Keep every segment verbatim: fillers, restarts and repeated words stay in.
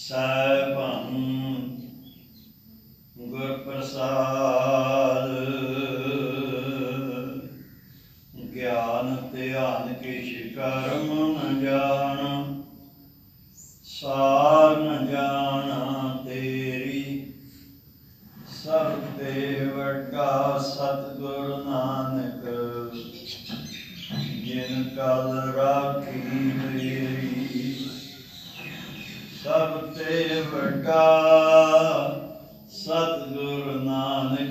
ਸੈਭੰ ਗੁਰ ਪ੍ਰਸਾਦ ਗਿਆਨ ਧਿਆਨ ਕਿਛ ਕਰਮ ਨ ਜਾਣ ਸਾਰ ਨ ਜਾਣਾ ਤੇਰੀ ਸਭ ਤੇ ਵੱਡਾ ਸਤਿਗੁਰ ਨਾਨਕ ਜਿਨ ਕਲ ਰਾਖੀ ਮੇਰੀ ਸਭ ਤੇ ਵੱਡਾ ਸਤਿਗੁਰ ਨਾਨਕ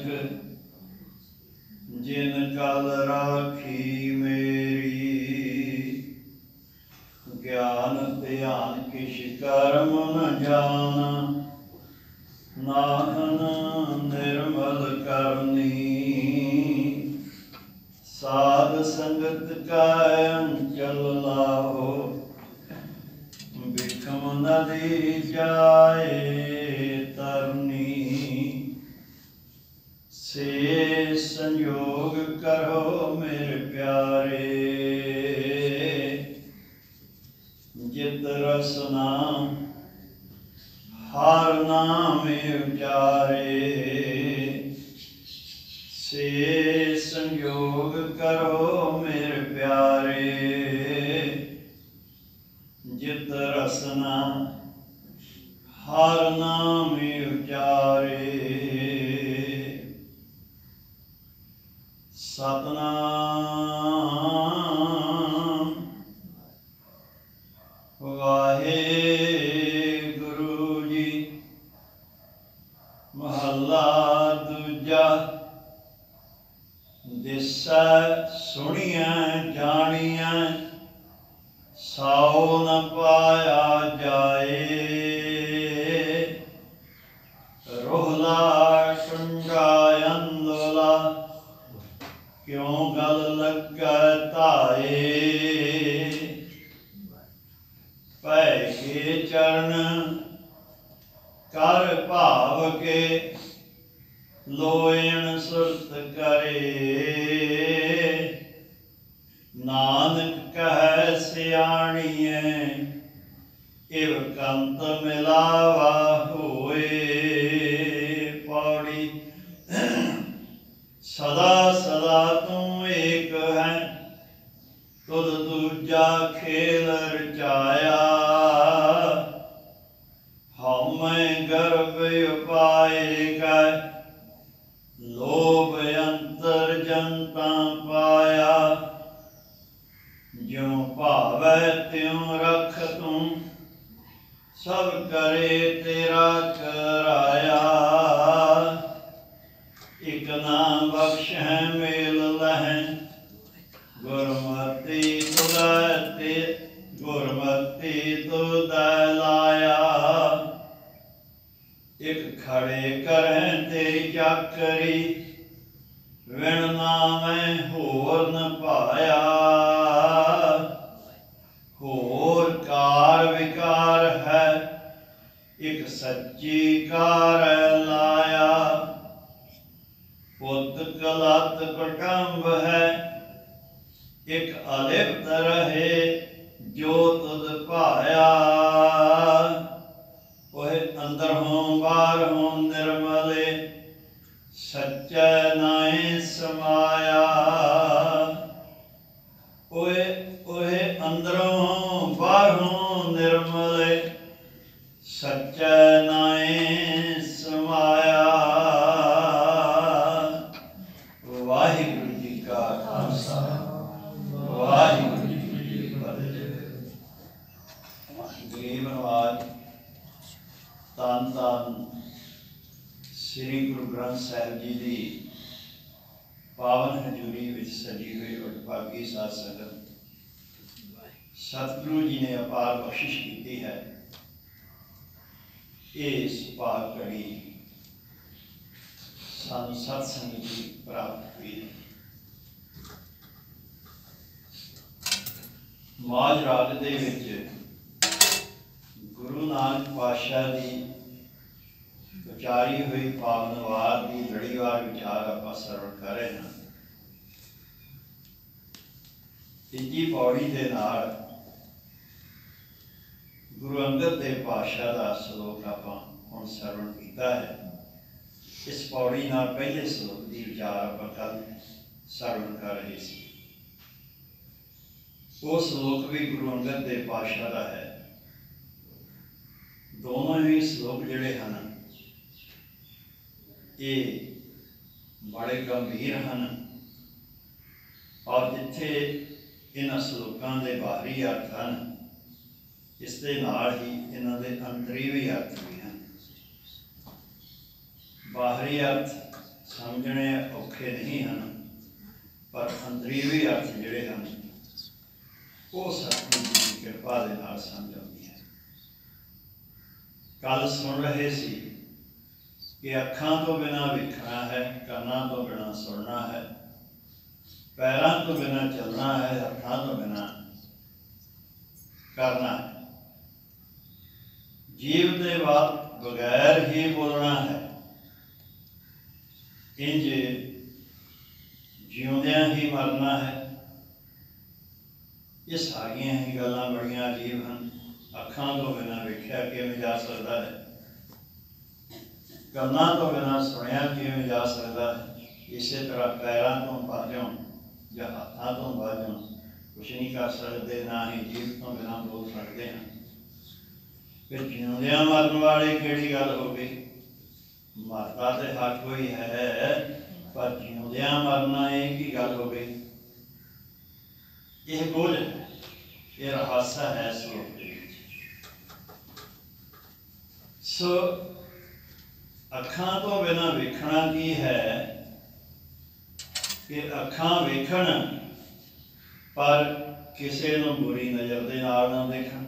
ਜਿਨ ਕਲ ਰਾਖੀ ਮੇਰੀ ਗਿਆਨ ਧਿਆਨ ਕਿਛ ਕਰਮ ਨ ਜਾਣ ਨਾਹਨ ਨਿਰਮਲ ਕਰਨੀ ਸਾਧ ਸੰਗਤ ਕਾ ਅੰਚਲ ਲਾਹੋ ਬਿਖਮ ਨਦੀ ਜਾਏ ਤਰਨੀ ਸੇ ਸੰਯੋਗ ਕਰੋ ਮੇਰੇ ਪਿਆਰੇ ਜਿਤ ਰਸਨਾ ਹਰ ਨਾਮ ਉਚਾਰੇ ਸੇ ਸੰਯੋਗ ਕਰੋ ਮੇਰੇ ਪਿਆਰੇ ਜਿਤ ਰਸਨਾ ਹਰ ਨਾਮ ਉਚਾਰੇ ਸਤਨਾਮ ਵਾਹਿਗੁਰੂ ਜੀ। ਮਹੱਲਾ ਦੂਜਾ। ਦਿਸੈ ਸੁਣੀਐ ਜਾਣੀਐ ਸਾਉ ਨ ਪਾਇਆ ਜਾਏ ਰੋਹਲਾ ਟੁੰਡਾ ਅੰਦੋਲਾ ਕਿਉਂ ਗਲ ਲੱਗੈ ਧਾਏ ਪੈ ਕੇ ਚਰਨ ਕਰ ਭਾਵ ਕੇ ਲੋਇਣ ਸੁਰਤ ਕਰੇ ਨਾਨਕ ਕਹਿ ਸਿਆਣੀਐ ਇਵ ਕੰਤ ਮਿਲਾਵਾ ਹੋਏ ਪੌੜੀ। ਸਦਾ ਸਦਾ ਤੂੰ ਏਕ ਹੈ ਤੁਧ ਦੂਜਾ ਖੇਲ ਰਚਾਇਆ ਹਉਮੈ ਗਰਭ ਉਪਾਏ ਗੈ ਲੋਭ ਅੰਤਰ ਜਨਤਾ ਪਾਇਆ ਜਿਉ ਭਾਵੈ ਤਿਉ ਰਖ ਤੂੰ ਸਭ ਕਰੇ ਤੇਰਾ ਕਰਾਇਆ ਇਕ ਨਾ ਬਖਸ਼ੈ ਮੇਲ ਲਹੈ ਗੁਰਮਤਿ ਤੁਧੈ ਤੇ ਗੁਰਮਤਿ ਤੁਧੈ ਲਾਇਆ ਇਕ ਖੜੇ ਕਰੈ ਤੇਰੀ ਚਾਕਰੀ ਵਿਣ ਨਾਮੈ ਹੋਰ ਨ ਪਾਇਆ ਹੋਰ ਕਾਰ ਵਿਕਾਰ ਹੈ ਇਕ ਸੱਚੀ ਕਾਰ ਲਾਇਆ ਪੁੱਤ ਕਲਤ ਕੁਟੰਬ ਹੈ ਇਕ ਅਲਿਪਤ ਰਹੇ ਜੋ ਤੁਧ ਭਾਇਆ ਉਹੇ ਅੰਦਰ ਹੋਂ ਬਾਹਰ ਹੋਂ ਨਿਰਮਲੇ ਸੱਚੈ ਨਾਇ ਸਮਾਇਆ ਉਹੇ ਉਹੇ ਅੰਦਰੋਂ ਬਾਹਰੋਂ ਨਿਰਮਲੇ ਸੱਚੈ ਨਾਇ ਸਮਾਇਆ। ਵਾਹਿਗੁਰੂ ਜੀ ਕਾ ਖਾਲਸਾ ਵਾਹਿਗੁਰੂ ਜੀ ਕੀ ਫਤਿਹ। ਗਰੀਬ ਨਵਾਜ ਧੰਨ ਧੰਨ ਸ੍ਰੀ ਗੁਰੂ ਗ੍ਰੰਥ ਸਾਹਿਬ ਜੀ ਦੀ ਪਾਵਨ ਹਜ਼ੂਰੀ ਵਿੱਚ ਸਜੀ ਹੋਈ ਵਡਭਾਗੀ ਸਾਧ ਸੰਗਤ, ਸਤਿਗੁਰੂ ਜੀ ਨੇ ਅਪਾਰ ਬਖਸ਼ਿਸ਼ ਕੀਤੀ ਹੈ। ਇਸ ਭਾਗ ਘੜੀ ਸਾਨੂੰ ਸਤਸੰਗ ਦੀ ਪ੍ਰਾਪਤ ਹੋਈ। ਮਾਝ ਰਾਗ ਦੇ ਵਿੱਚ ਗੁਰੂ ਨਾਨਕ ਪਾਤਸ਼ਾਹ ਦੀ ਉਚਾਰੀ ਹੋਈ ਪਾਵਨ ਵਾਰ ਦੀ ਲੜੀਵਾਰ ਵਿਚਾਰ ਆਪਾਂ ਸਰਵਣ ਕਰ ਰਹੇ ਹਾਂ। ਤੀਜੀ ਪੌੜੀ ਦੇ ਨਾਲ गुरु अंगद देव पातशाह का श्लोक आपां हुण सरवण कीता है। इस पौड़ी नाल पहले श्लोक की विचार आपां कल सरवण कर रहे सी। वो श्लोक भी गुरु अंगद देव पातशाह का है। दोनों ही श्लोक जिहड़े हन ये बड़े गंभीर हैं और जिथे इन्हां श्लोकां दे बाहरी अर्थ हैं, इस दे नाल ही इन्हां दे अंतरीवी अर्थ भी हैं। बाहरी अर्थ समझने औखे नहीं हैं, पर अंतरीवी अर्थ जिहड़े हैं वो सतगुरु जी की कृपा दे नाल समझ आउंदी है। कल सुन रहे सी कि अखां तो बिना वेखना है, कानां तो बिना सुनना है, पैरों तो बिना चलना है, हाथों तो बिना करना है, जीव दे बाद बगैर ही बोलना है, इंज जिउंदियां ही मरना है। ये सारियां ही गल्लां बड़ियां अजीब हैं। अखां तो बिना वेख्या किवें जा सकता है, कानां तो बिना सुनिया किवें जा सकता है, इस तरह पैरों तो बाजों या हाथों तो बाजों कुछ नहीं कर सकते, ना ही जीव तो बिना बोल सकते हैं। फिर जिउंदियां मरन वाली किहड़ी गल हो गई? मरदा तो हर कोई है, पर जिउंदियां मरना एक ही गल हो गई। यह बोझ है, यह रहस्य है श्लोक के विच। सो अखां तो बिना वेखना की है कि अखां वेखण पर किसी नूं बुरी नज़र दे नाल ना देखण।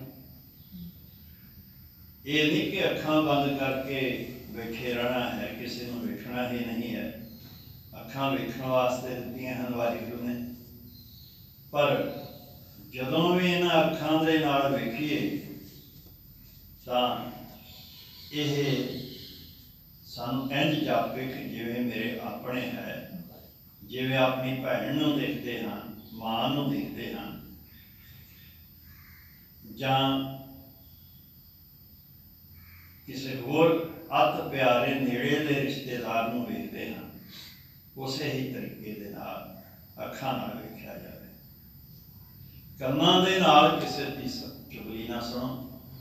ये नहीं कि अखां बंद करके बैठे रहना है, किसी नूं वेखना ही नहीं है। अखां वेखण वास्ते दित्तियां हन वाहिगुरू ने, पर जदों भी इन्हां अखां दे नाल वेखीए तां इह सानू इंज जापे कि जिवें मेरे अपने है, जिवें अपनी भैन नूं देखते हैं, मां नूं देखते हैं, जां किसी होर अत प्यारे नेड़े दे रिश्तेदार नूं वेखते हैं, उस ही तरीके दे नाल अखां नाल वेखिया जाए। कानां दे नाल किसी दी चुगली ना सुनो,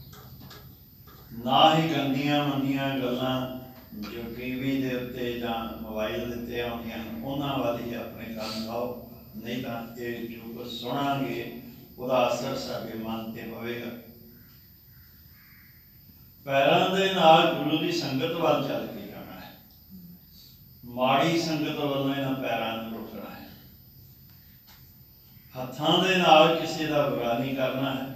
ना ही गंदियां मंदियां गल्लां जो टीवी के उत्ते जां मोबाइल उत्ते आउंदियां उन्हां वाल ही अपने कंन लाओ, नहीं तां ये जो कुछ सुणांगे उहदा असर साडे मन ते पवेगा। पैरां दे नाल गुरु की संगत वाल चल के जाना है, माड़ी संगत वालों इन्हां पैरां नूं रोकना है। हत्थां दे नाल किसी दा बुरा नहीं करना है,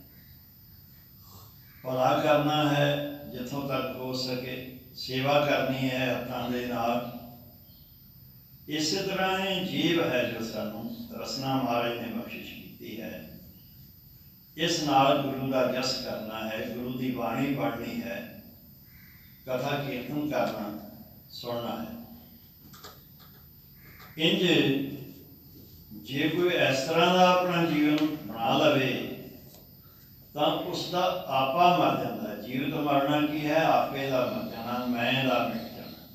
भला करना है जिथों तक हो सके, सेवा करनी है हत्थां दे नाल। इस तरह ही जीव है जो सानू रसना महाराज ने बख्शिश की है, इस नाल गुरु का जस करना है, गुरु की बाणी पढ़नी है, कथा कीर्तन करना सुनना है। इंज जे कोई इस तरह का अपना जीवन बना लवे तो उसका आपा मर जाता है। जीवित मरना की है? आपे का मर जाना, मैं का मिट जाना।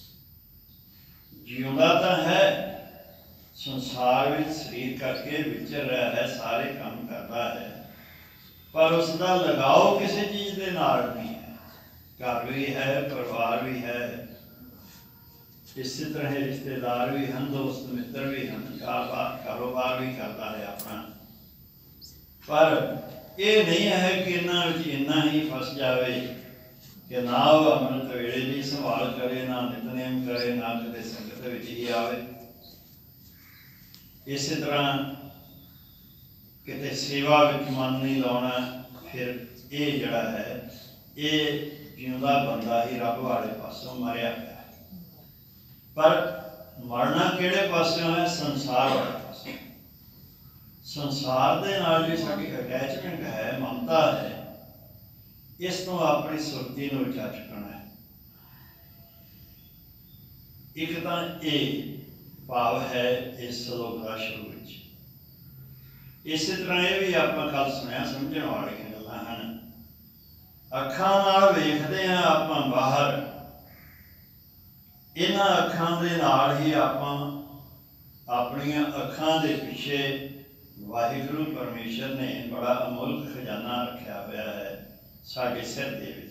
जिउंदा तो है, संसार में शरीर करके विचर रहा है, सारे काम करता है, पर उसका लगाव किसी चीज़ के नाल नहीं है। घर भी है, परिवार भी है, इसी तरह रिश्तेदार भी हैं, दोस्त मित्र भी हैं, कारोबार भी करता है अपना, पर ये नहीं है कि इन्हां विच इन्ना ही फस जाए कि ना वो अमृत वेले की संभाल करे, ना नितनेम करे, ना कदे संगत विच ही आवे। इस तरह किते सेवा विच मन नहीं लाउणा, फिर ये जिहड़ा है ये जिउंदा बंदा ही रब वाले पासों मरिया पिया। पर मरना किहड़े पासों है? संसार वाले पासों। संसार दे नाल जी साडी अटैचमेंट है, ममता है, इस तो अपनी सुरती नूं उचा चुकना है। एक तो ये भाव है इस श्लोक का शुरू में। इस तरह ये भी आप कल सुनिया समझण वाली गल्लां हन ਅੱਖਾਂ ਨਾਲ ਵੇਖਦੇ ਹਾਂ ਆਪਾਂ ਬਾਹਰ, ਇਹਨਾਂ ਅੱਖਾਂ ਦੇ ਨਾਲ ਹੀ ਆਪਾਂ ਆਪਣੀਆਂ ਅੱਖਾਂ ਦੇ ਪਿੱਛੇ ਵਾਹਿਗੁਰੂ ਪਰਮੇਸ਼ਰ ਨੇ ਬੜਾ ਅਮੁੱਲਕ ਖਜ਼ਾਨਾ ਰੱਖਿਆ ਹੋਇਆ ਹੈ ਸਾਡੇ ਸਿਰ ਦੇ ਵਿੱਚ,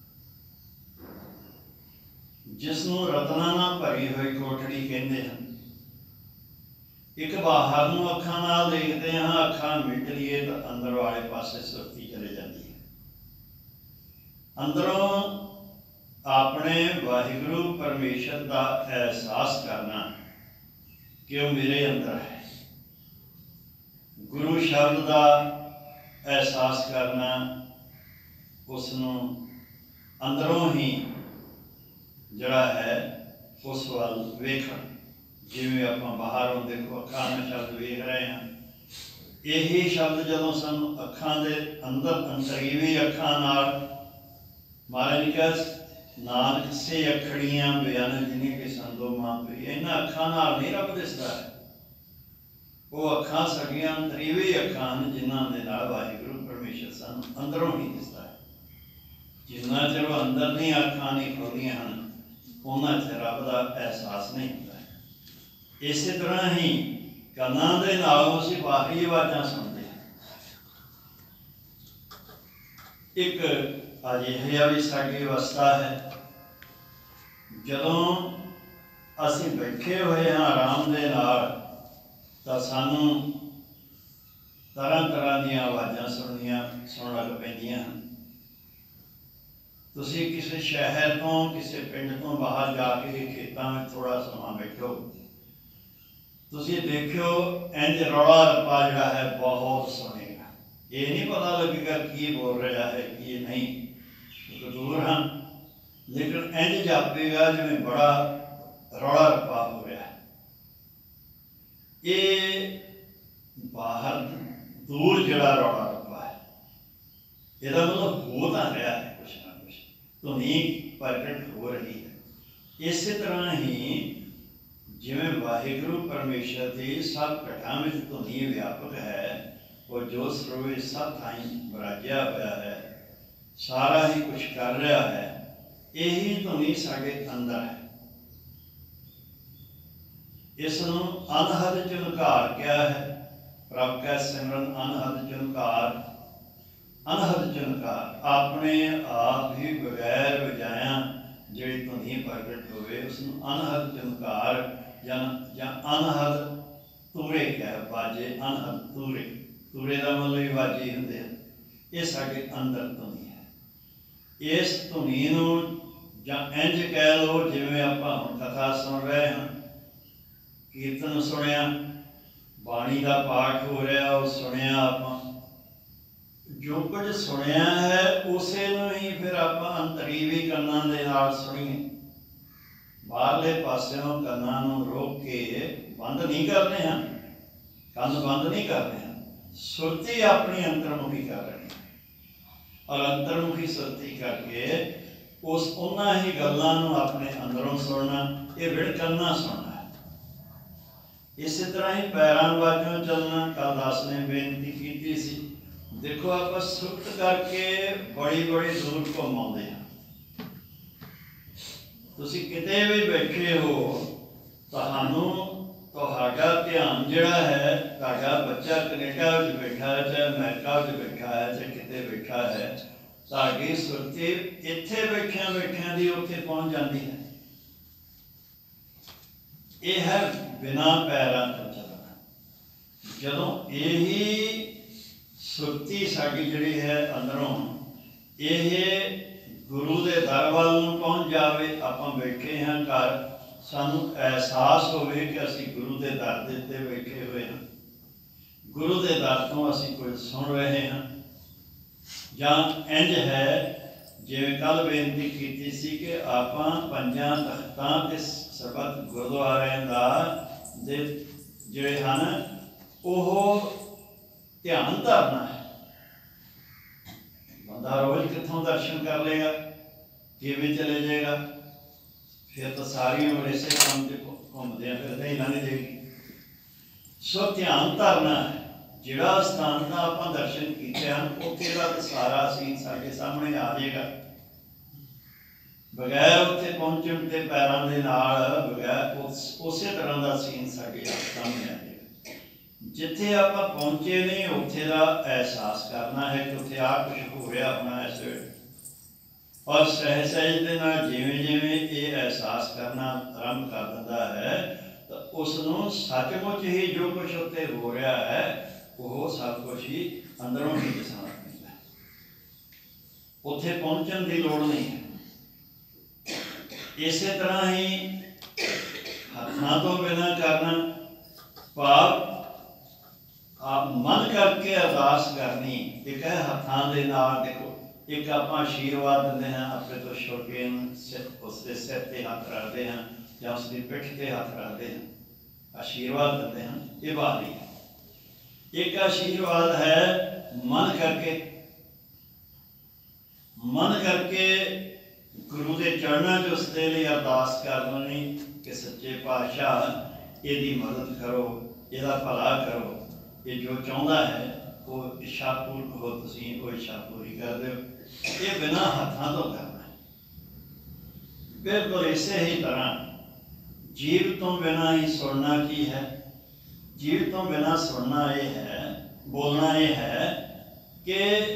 ਜਿਸ ਨੂੰ ਰਤਨਾਂ ਨਾਲ ਭਰੀ ਹੋਈ ਕੋਠੜੀ ਕਹਿੰਦੇ ਹਨ। ਇੱਕ ਬਾਹਰ ਨੂੰ ਅੱਖਾਂ ਨਾਲ ਦੇਖਦੇ ਹਾਂ, ਅੱਖਾਂ ਮਿਟ ਲਈਏ ਤਾਂ ਅੰਦਰ ਵਾਲੇ ਪਾਸੇ ਸੁਰਤੀ ਚਲੇ ਜਾਂਦੀ ਹੈ। ਅੰਦਰੋਂ ਆਪਣੇ ਵਾਹਿਗੁਰੂ ਪਰਮੇਸ਼ਰ ਦਾ ਅਹਿਸਾਸ ਕਰਨਾ ਕਿ ਉਹ ਮੇਰੇ ਅੰਦਰ ਹੈ, ਗੁਰੂ ਸ਼ਬਦ ਦਾ ਅਹਿਸਾਸ ਕਰਨਾ, ਉਸ ਨੂੰ ਅੰਦਰੋਂ ਹੀ ਜਿਹੜਾ ਹੈ ਉਸ ਵੱਲ ਵੇਖਣ। ਜਿਵੇਂ ਆਪਾਂ ਬਾਹਰੋਂ ਦੇਖੋ ਅੱਖਾਂ ਨਾਲ ਸ਼ਬਦ ਵੇਖ ਰਹੇ ਹਾਂ, ਇਹੀ ਸ਼ਬਦ ਜਦੋਂ ਸਾਨੂੰ ਅੱਖਾਂ ਦੇ ਅੰਦਰ ਅੰਤਰੀਵੀ ਅੱਖਾਂ ਨਾਲ, ਮਹਾਰਾਜ ਨੇ ਕਿਹਾ ਨਾਨਕ ਸੇ ਅੱਖੜੀਆਂ ਬਿਆਨ ਜਿਨੀ ਕਿ ਸੰਦੋ ਮਾਂ ਪਈ, ਇਹਨਾਂ ਅੱਖਾਂ ਨਾਲ ਨਹੀਂ ਰੱਬ ਦਿਸਦਾ ਹੈ। ਉਹ ਅੱਖਾਂ ਸਾਡੀਆਂ ਅੰਤਰੀਵੀ ਅੱਖਾਂ ਹਨ ਜਿਨ੍ਹਾਂ ਦੇ ਨਾਲ ਵਾਹਿਗੁਰੂ ਪਰਮੇਸ਼ਰ ਸਾਨੂੰ ਅੰਦਰੋਂ ਹੀ ਦਿਸਦਾ ਹੈ। ਜਿੰਨਾ ਚਿਰ ਉਹ ਅੰਦਰ ਦੀਆਂ ਅੱਖਾਂ ਨਹੀਂ ਖੋਲ੍ਹੀਆਂ ਹਨ, ਉਹਨਾਂ ਚਿਰ ਰੱਬ ਦਾ ਅਹਿਸਾਸ ਨਹੀਂ ਹੁੰਦਾ। ਇਸੇ ਤਰ੍ਹਾਂ ਹੀ ਕੰਨਾਂ ਦੇ ਨਾਲੋਂ ਅਸੀਂ ਬਾਹਰੀ ਆਵਾਜ਼ਾਂ ਸੁਣਦੇ ਹਾਂ। ਇੱਕ ਅਜਿਹਾ ਵੀ ਸਾਡੀ ਅਵਸਥਾ ਹੈ, ਜਦੋਂ ਅਸੀਂ ਬੈਠੇ ਹੋਏ ਹਾਂ ਆਰਾਮ ਦੇ ਨਾਲ, ਤਾਂ ਸਾਨੂੰ ਤਰ੍ਹਾਂ ਤਰ੍ਹਾਂ ਦੀਆਂ ਆਵਾਜ਼ਾਂ ਸੁਣਨੀਆਂ ਸੁਣਨ ਲੱਗ ਪੈਂਦੀਆਂ ਹਨ। ਤੁਸੀਂ ਕਿਸੇ ਸ਼ਹਿਰ ਤੋਂ, ਕਿਸੇ ਪਿੰਡ ਤੋਂ ਬਾਹਰ ਜਾ ਕੇ ਖੇਤਾਂ ਵਿੱਚ ਥੋੜ੍ਹਾ ਸਮਾਂ ਬੈਠੋ, ਤੁਸੀਂ ਦੇਖਿਓ ਇੰਝ ਰੌਲਾ ਰੱਪਾ ਜਿਹੜਾ ਹੈ ਬਹੁਤ ਸੁਣੇਗਾ। ਇਹ ਨਹੀਂ ਪਤਾ ਲੱਗੇਗਾ ਕੀ ਬੋਲ ਰਿਹਾ ਹੈ ਕੀ ਨਹੀਂ, ਕਿਉਂਕਿ ਦੂਰ ਹਾਂ, ਲੇਕਿਨ ਇੰਝ ਜਾਪੇਗਾ ਜਿਵੇਂ ਬੜਾ ਰੌਲਾ ਰੱਪਾ ਹੋ ਰਿਹਾ ਹੈ। ਇਹ ਬਾਹਰ ਦੂਰ ਜਿਹੜਾ ਰੌਲਾ ਰੱਪਾ ਹੈ, ਇਹਦਾ ਮਤਲਬ ਹੋ ਤਾਂ ਰਿਹਾ ਹੈ ਕੁਛ ਨਾ ਕੁਛ, ਧੁਨੀ ਪ੍ਰਗਟ ਹੋ ਰਹੀ ਹੈ। ਇਸੇ ਤਰ੍ਹਾਂ ਹੀ ਜਿਵੇਂ ਵਾਹਿਗੁਰੂ ਪਰਮੇਸ਼ਰ ਦੀ ਸਭ ਘਟਾਂ ਵਿੱਚ ਧੁਨੀ ਵਿਆਪਕ ਹੈ, ਉਹ ਜੋ ਸਰੋਵੇ ਸਭ ਥਾਈਂ ਵਿਰਾਜਿਆ ਹੋਇਆ ਹੈ, ਸਾਰਾ ਹੀ ਕੁਛ ਕਰ ਰਿਹਾ ਹੈ, ਇਹੀ ਧੁਨੀ ਸਾਡੇ ਅੰਦਰ ਹੈ। ਇਸ ਨੂੰ ਅਨਹਦ ਝੁਨਕਾਰ ਕਿਹਾ ਹੈ। ਪ੍ਰਭ ਕੈ ਸਿਮਰਨ ਅਨਹਦ ਝੁਨਕਾਰ, ਅਨਹਦ ਝੁਨਕਾਰ ਆਪਣੇ ਆਪ ਹੀ ਬਗੈਰ ਵਜਾਇਆ ਜਿਹੜੀ ਧੁਨੀ ਪ੍ਰਗਟ ਹੋਵੇ, ਉਸ ਨੂੰ ਅਨਹਦ ਝੁਨਕਾਰ ਜਾਂ ਜਾਂ ਅਨਹਦ ਤੂਰੇ ਕਿਹਾ। ਬਾਜੇ ਅਨਹਦ ਤੂਰੇ, ਤੂਰੇ ਦਾ ਮਤਲਬ ਵੀ ਬਾਜੇ ਹੁੰਦੇ ਹਨ। ਇਹ ਸਾਡੇ ਅੰਦਰ ਧੁਨੀ ਹੈ। ਇਸ ਧੁਨੀ ਨੂੰ ਜਾਂ ਇੰਝ ਕਹਿ ਲਓ ਜਿਵੇਂ ਆਪਾਂ ਹੁਣ ਕਥਾ ਸੁਣ ਰਹੇ ਹਾਂ, ਕੀਰਤਨ ਸੁਣਿਆ, ਬਾਣੀ ਦਾ ਪਾਠ ਹੋ ਰਿਹਾ, ਉਹ ਸੁਣਿਆ ਆਪਾਂ, ਜੋ ਕੁਝ ਸੁਣਿਆ ਹੈ ਉਸੇ ਨੂੰ ਹੀ ਫਿਰ ਆਪਾਂ ਅੰਤਰੀਵੀ ਕੰਨਾਂ ਦੇ ਨਾਲ ਸੁਣੀਏ। ਬਾਹਰਲੇ ਪਾਸਿਓਂ ਕੰਨਾਂ ਨੂੰ ਰੋਕ ਕੇ ਬੰਦ ਨਹੀਂ ਕਰਨੇ ਹਨ, ਕੰਨ ਬੰਦ ਨਹੀਂ ਕਰਨੇ ਹਨ, ਸੁਰਤੀ ਆਪਣੀ ਅੰਤਰਮੁਖੀ ਕਰ ਰਹੀ ਹੈ। ਔਰ ਅੰਤਰਮੁਖੀ ਸੁਰਤੀ ਕਰਕੇ ਉਸ ਉਹਨਾਂ ਹੀ ਗੱਲਾਂ ਨੂੰ ਆਪਣੇ ਅੰਦਰੋਂ ਸੁਣਨਾ, ਇਹ ਵਿੜਕਣਾ ਸੁਣਨਾ ਹੈ। ਇਸੇ ਤਰ੍ਹਾਂ ਹੀ ਪੈਰਾਂ ਵਾਜੋਂ ਚੱਲਣਾ। ਕੱਲ੍ਹ ਦਾਸ ਨੇ ਬੇਨਤੀ ਕੀਤੀ ਸੀ, ਦੇਖੋ ਆਪਾਂ ਸੁਰਤ ਕਰਕੇ ਬੜੀ ਬੜੀ ਦੂਰ ਘੁੰਮ ਆਉਂਦੇ ਹਾਂ। ਤੁਸੀਂ ਕਿਤੇ ਵੀ ਬੈਠੇ ਹੋ, ਤੁਹਾਨੂੰ ਤੁਹਾਡਾ ਧਿਆਨ ਜਿਹੜਾ ਹੈ, ਤੁਹਾਡਾ ਬੱਚਾ ਕੈਨੇਡਾ ਵਿੱਚ ਬੈਠਾ ਹੈ, ਚਾਹੇ ਅਮਰੀਕਾ ਵਿੱਚ ਬੈਠਾ ਹੈ, ਚਾਹੇ ਕਿਤੇ ਬੈਠਾ ਹੈ, ਤੁਹਾਡੀ ਸੁਰਤੀ ਇੱਥੇ ਬੈਠਿਆਂ ਬੈਠਿਆਂ ਦੀ ਉੱਥੇ ਪਹੁੰਚ ਜਾਂਦੀ ਹੈ। ਇਹ ਹੈ ਬਿਨਾਂ ਪੈਰਾਂ ਤੋਂ ਚੱਲਣਾ। ਜਦੋਂ ਇਹੀ ਸੁਰਤੀ ਸਾਡੀ ਜਿਹੜੀ ਹੈ ਅੰਦਰੋਂ, ਇਹ ਗੁਰੂ ਦੇ ਦਰ ਵੱਲ ਨੂੰ ਪਹੁੰਚ ਜਾਵੇ। ਆਪਾਂ ਬੈਠੇ ਹਾਂ ਘਰ, ਸਾਨੂੰ ਅਹਿਸਾਸ ਹੋਵੇ ਕਿ ਅਸੀਂ ਗੁਰੂ ਦੇ ਦਰ ਦੇ ਉੱਤੇ ਬੈਠੇ ਹੋਏ ਹਾਂ, ਗੁਰੂ ਦੇ ਦਰ ਤੋਂ ਅਸੀਂ ਕੁਝ ਸੁਣ ਰਹੇ ਹਾਂ। ਜਾਂ ਇੰਝ ਹੈ ਜਿਵੇਂ ਕੱਲ੍ਹ ਬੇਨਤੀ ਕੀਤੀ ਸੀ ਕਿ ਆਪਾਂ ਪੰਜਾਂ ਤਖਤਾਂ ਤੇ ਸਰਬੱਤ ਗੁਰਦੁਆਰਿਆਂ ਦਾ ਦੇ ਜਿਹੜੇ ਹਨ ਉਹ ਧਿਆਨ ਧਰਨਾ ਹੈ। ਬੰਦਾ ਰੋਜ਼ ਕਿੱਥੋਂ ਦਰਸ਼ਨ ਕਰ ਲਏਗਾ, ਕਿਵੇਂ ਚਲੇ ਜਾਏਗਾ? ਫਿਰ ਤਾਂ ਸਾਰੀ ਉਮਰ ਇਸੇ ਕੰਮ 'ਚ ਘੁੰਮਦਿਆਂ ਫਿਰਦੇ ਹੀ ਲੰਘ ਜਾਏਗੀ। ਸੋ ਧਿਆਨ ਧਰਨਾ ਹੈ। ਜਿਹੜਾ ਸਥਾਨ ਦਾ ਆਪਾਂ ਦਰਸ਼ਨ ਕੀਤੇ ਹਨ ਉੱਥੇ ਦਾ ਸਾਰਾ ਸੀਨ ਸਾਡੇ ਸਾਹਮਣੇ ਆ ਜਾਏਗਾ। ਬਗੈਰ ਉੱਥੇ ਪਹੁੰਚਣ ਤੇ ਪੈਰਾਂ ਦੇ ਨਾਲ ਬਗੈਰ ਉਸ ਉਸੇ ਤਰ੍ਹਾਂ ਦਾ ਸੀਨ ਸਾਡੇ ਸਾਹਮਣੇ ਆ ਜਾਏਗਾ। ਜਿੱਥੇ ਆਪਾਂ ਪਹੁੰਚੇ ਨਹੀਂ ਉੱਥੇ ਦਾ ਅਹਿਸਾਸ ਕਰਨਾ ਹੈ ਕਿ ਉੱਥੇ ਆ ਕੁਛ ਹੋ ਰਿਹਾ ਹੋਣਾ ਇਸ ਵੇਲੇ, ਔਰ ਸਹਿ ਸਹਿਜ ਦੇ ਨਾਲ ਜਿਵੇਂ ਜਿਵੇਂ ਇਹ ਅਹਿਸਾਸ ਕਰਨਾ ਆਰੰਭ ਕਰ ਦਿੰਦਾ ਹੈ ਤਾਂ ਉਸ ਨੂੰ ਸੱਚਮੁੱਚ ਹੀ ਜੋ ਕੁਛ ਉੱਥੇ ਹੋ ਰਿਹਾ ਹੈ ਉਹ ਸਭ ਕੁਛ ਹੀ ਅੰਦਰੋਂ ਹੀ ਦਿਸਣਾ ਪੈਂਦਾ ਹੈ। ਉੱਥੇ ਪਹੁੰਚਣ ਦੀ ਲੋੜ ਨਹੀਂ ਹੈ। ਇਸੇ ਤਰ੍ਹਾਂ ਹੀ ਹੱਥਾਂ ਤੋਂ ਬਿਨਾਂ ਕਰਨਾ ਭਾਵ ਆਪ ਮਨ ਕਰਕੇ ਅਰਦਾਸ ਕਰਨੀ। ਇੱਕ ਹੈ ਹੱਥਾਂ ਦੇ ਨਾਲ, ਦੇਖੋ ਇੱਕ ਆਪਾਂ ਆਸ਼ੀਰਵਾਦ ਦਿੰਦੇ ਹਾਂ ਆਪਣੇ ਤੋਂ ਛੋਟੇ ਨੂੰ, ਉਸਦੇ ਸਿਰ 'ਤੇ ਹੱਥ ਰੱਖਦੇ ਹਾਂ ਜਾਂ ਉਸਦੀ ਪਿੱਠ 'ਤੇ ਹੱਥ ਰੱਖਦੇ ਹਾਂ, ਆਸ਼ੀਰਵਾਦ ਦਿੰਦੇ ਹਾਂ, ਇਹ ਬਾਣੀ ਹੈ। ਇੱਕ ਆਸ਼ੀਰਵਾਦ ਹੈ ਮਨ ਕਰਕੇ, ਮਨ ਕਰਕੇ ਗੁਰੂ ਦੇ ਚਰਨਾਂ 'ਚ ਉਸਦੇ ਲਈ ਅਰਦਾਸ ਕਰਨੀ ਕਿ ਸੱਚੇ ਪਾਤਸ਼ਾਹ ਇਹਦੀ ਮਦਦ ਕਰੋ, ਇਹਦਾ ਭਲਾ ਕਰੋ, ਇਹ ਜੋ ਚਾਹੁੰਦਾ ਹੈ ਉਹ ਇੱਛਾ ਪੂਰਨ ਹੋ, ਤੁਸੀਂ ਉਹ ਇੱਛਾ ਪੂਰੀ ਕਰ ਦਿਓ। ਇਹ ਬਿਨਾਂ ਹੱਥਾਂ ਤੋਂ ਕਰਨਾ ਹੈ। ਬਿਲਕੁਲ ਇਸੇ ਹੀ ਤਰ੍ਹਾਂ ਜੀਵ ਤੋਂ ਬਿਨਾਂ ਹੀ ਸੁਣਨਾ ਕੀ ਹੈ? ਜੀਵ ਤੋਂ ਬਿਨਾਂ ਸੁਣਨਾ ਇਹ ਹੈ, ਬੋਲਣਾ ਇਹ ਹੈ ਕਿ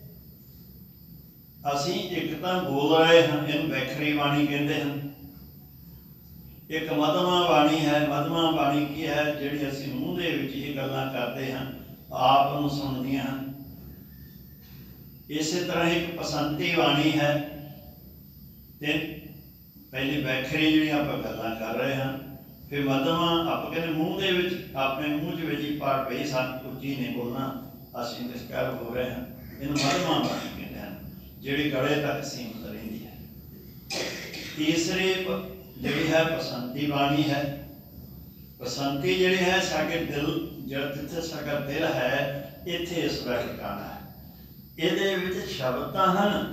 ਅਸੀਂ ਇੱਕ ਤਾਂ ਬੋਲ ਰਹੇ ਹਾਂ, ਇਹਨੂੰ ਵੈਖਰੀ ਬਾਣੀ ਕਹਿੰਦੇ ਹਨ। ਇੱਕ ਮਧਮਾ ਬਾਣੀ ਹੈ। ਮਧਮਾ ਬਾਣੀ ਕੀ ਹੈ? ਜਿਹੜੀ ਅਸੀਂ ਮੂੰਹ ਦੇ ਵਿੱਚ ਹੀ ਗੱਲਾਂ ਕਰਦੇ ਹਾਂ, ਆਪ ਨੂੰ ਸੁਣਦੀਆਂ ਹਨ। ਇਸੇ ਤਰ੍ਹਾਂ ਇੱਕ ਪਸੰਤੀ ਬਾਣੀ ਹੈ। ਤੇ ਪਹਿਲੀ ਵੈਖਰੀ ਜਿਹੜੀ ਆਪਾਂ ਗੱਲਾਂ ਕਰ ਰਹੇ ਹਾਂ, ਫਿਰ ਮਧਮਾ ਆਪਾਂ ਕਹਿੰਦੇ ਮੂੰਹ ਦੇ ਵਿੱਚ, ਆਪਣੇ ਮੂੰਹ 'ਚ ਵਿੱਚ ਹੀ ਪਾਠ ਪਈ, ਸਾਨੂੰ ਉੱਚੀ ਨਹੀਂ ਬੋਲਣਾ, ਅਸੀਂ ਨਿਸਕਰ ਹੋ ਰਹੇ ਹਾਂ, ਇਹਨੂੰ ਮਧਮਾ ਬਾਣੀ ਕਹਿੰਦੇ ਹਨ, ਜਿਹੜੀ ਗਲੇ ਤੱਕ ਸੀਮਤ ਰਹਿੰਦੀ ਹੈ। ਤੀਸਰੀ ਜਿਹੜੀ ਹੈ ਪਸੰਤੀ ਬਾਣੀ ਹੈ। ਪਸੰਤੀ ਜਿਹੜੀ ਹੈ ਸਾਡੇ ਦਿਲ, ਜਿਹੜਾ ਜਿੱਥੇ ਸਾਡਾ ਦਿਲ ਹੈ ਇੱਥੇ ਇਸ ਦਾ ਠਿਕਾਣਾ ਹੈ। ਇਹਦੇ ਵਿੱਚ ਸ਼ਬਦ ਤਾਂ ਹਨ,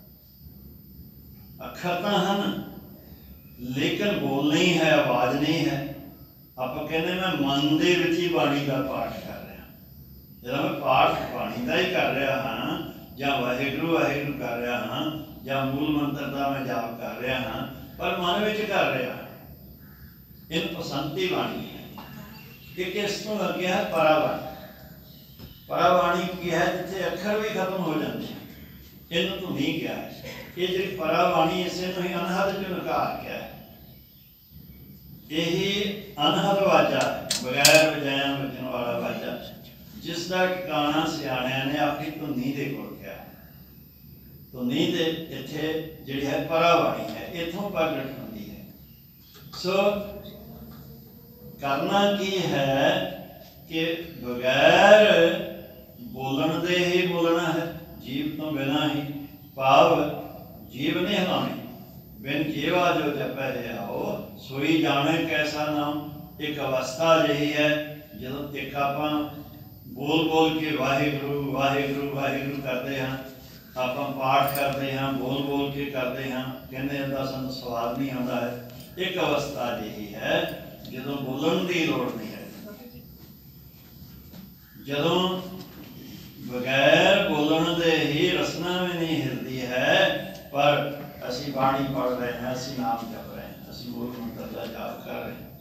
ਅੱਖਰ ਤਾਂ ਹਨ, ਲੇਕਿਨ ਬੋਲ ਨਹੀਂ ਹੈ, ਆਵਾਜ਼ ਨਹੀਂ ਹੈ। ਆਪਾਂ ਕਹਿੰਦੇ ਮੈਂ ਮਨ ਦੇ ਵਿੱਚ ਹੀ ਬਾਣੀ ਦਾ ਪਾਠ ਕਰ ਰਿਹਾ, ਜਦੋਂ ਮੈਂ ਪਾਠ ਬਾਣੀ ਦਾ ਹੀ ਕਰ ਰਿਹਾ ਹਾਂ ਜਾਂ ਵਾਹਿਗੁਰੂ ਵਾਹਿਗੁਰੂ ਕਰ ਰਿਹਾ ਹਾਂ ਜਾਂ ਮੂਲ ਮੰਤਰ ਦਾ ਮੈਂ ਜਾਪ ਕਰ ਰਿਹਾ ਹਾਂ, ਪਰ ਮਨ ਵਿੱਚ ਕਰ ਰਿਹਾ। ਇਹ ਪਸੰਤੀ ਬਾਣੀ ਹੈ। ਇੱਕ ਇਸ ਤੋਂ ਅੱਗੇ ਹੈ ਪਰਾਬਾਣੀ। ਪਰਾਬਾਣੀ ਕੀ ਹੈ? ਜਿੱਥੇ ਅੱਖਰ ਵੀ ਖਤਮ ਹੋ ਜਾਂਦੇ ਹਨ, ਇਹਨੂੰ ਤੂੰ ਨਹੀਂ ਕਿਹਾ। ਇਹ ਜਿਹੜੀ ਪਰਾਬਾਣੀ ਇਸੇ ਨੂੰ ਹੀ ਅਨਹਦ ਚ ਨਕਾਰ ਕਿਹਾ ਹੈ। ਇਹੀ ਅਨਹਦ ਵਾਜਾ, ਬਗੈਰ ਵਜਾਇਆ ਵਜਣ ਵਾਲਾ ਵਾਜਾ, ਜਿਸ ਦਾ ਟਿਕਾਣਾ ਸਿਆਣਿਆਂ ਨੇ ਆਪਣੀ ਧੁਨੀ ਦੇ ਕੋਲ ਕਿਹਾ। ਧੁਨੀ ਦੇ ਇੱਥੇ ਜਿਹੜੀ ਹੈ ਪਰਾਬਾਣੀ ਹੈ, ਇੱਥੋਂ ਪ੍ਰਗਟ ਹੁੰਦੀ ਹੈ। ਸੋ ਕਰਨਾ ਕੀ ਹੈ ਕਿ ਬਗੈਰ ਬੋਲਣ ਦੇ ਹੀ ਬੋਲਣਾ ਹੈ, ਜੀਵ ਤੋਂ ਬਿਨਾਂ ਹੀ, ਭਾਵ ਜੀਵ ਨਹੀਂ ਹਿਲਾਉਣੀ। ਬਿਨ ਜੀਵਾ ਜੋ ਜਪੈ ਆਓ ਸੋਈ ਜਾਣੇ ਕੈਸਾ ਨਾਮ। ਇੱਕ ਅਵਸਥਾ ਅਜਿਹੀ ਹੈ ਜਦੋਂ ਇੱਕ ਆਪਾਂ ਬੋਲ ਬੋਲ ਕੇ ਵਾਹਿਗੁਰੂ ਵਾਹਿਗੁਰੂ ਵਾਹਿਗੁਰੂ ਕਰਦੇ ਹਾਂ, ਆਪਾਂ ਪਾਠ ਕਰਦੇ ਹਾਂ, ਬੋਲ ਬੋਲ ਕੇ ਕਰਦੇ ਹਾਂ, ਕਹਿੰਦੇ ਇਹਦਾ ਸਾਨੂੰ ਸਵਾਦ ਨਹੀਂ ਆਉਂਦਾ ਹੈ। ਇੱਕ ਅਵਸਥਾ ਅਜਿਹੀ ਹੈ ਜਦੋਂ ਬੋਲਣ ਦੀ ਲੋੜ ਨਹੀਂ ਹੈ, ਜਦੋਂ ਬਗੈਰ ਬੋਲਣ ਦੇ ਹੀ ਰਸਨਾ ਵੀ ਨਹੀਂ ਹਿਲਦੀ ਹੈ, ਪਰ ਅਸੀਂ ਬਾਣੀ ਪੜ੍ਹ ਰਹੇ ਹਾਂ, ਅਸੀਂ ਨਾਮ ਜਪ ਰਹੇ ਹਾਂ, ਅਸੀਂ ਮੂਲ ਮੰਤਰ ਦਾ ਜਾਪ ਕਰ ਰਹੇ ਹਾਂ।